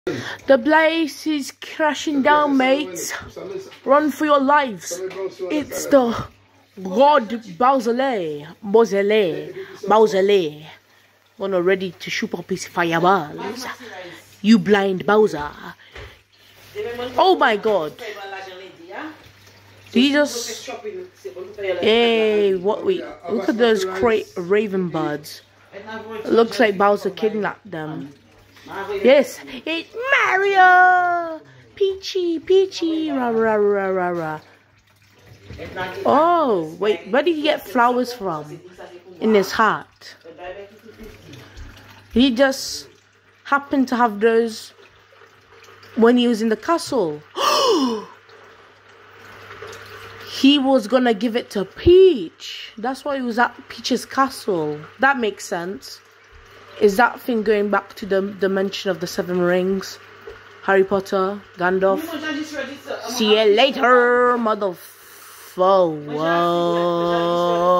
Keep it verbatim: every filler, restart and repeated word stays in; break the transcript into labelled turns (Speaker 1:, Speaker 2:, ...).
Speaker 1: The place is crashing down, mates. Run for your lives. It's the God Bowserle. Bowserle. Bowserle. Gonna ready to shoot up his fireballs. You blind Bowser. Oh my God. He just... Hey, what we... Look at those great raven birds. It looks like Bowser kidnapped them. Yes, it's Mario! Peachy, Peachy, rah, rah, rah, rah, rah. Oh, wait, where did he get flowers from? In his heart. He just happened to have those when he was in the castle. He was gonna give it to Peach. That's why he was at Peach's castle. That makes sense. Is that thing going back to the dimension of the Seven Rings? Harry Potter, Gandalf. See you later, motherfucker. Whoa.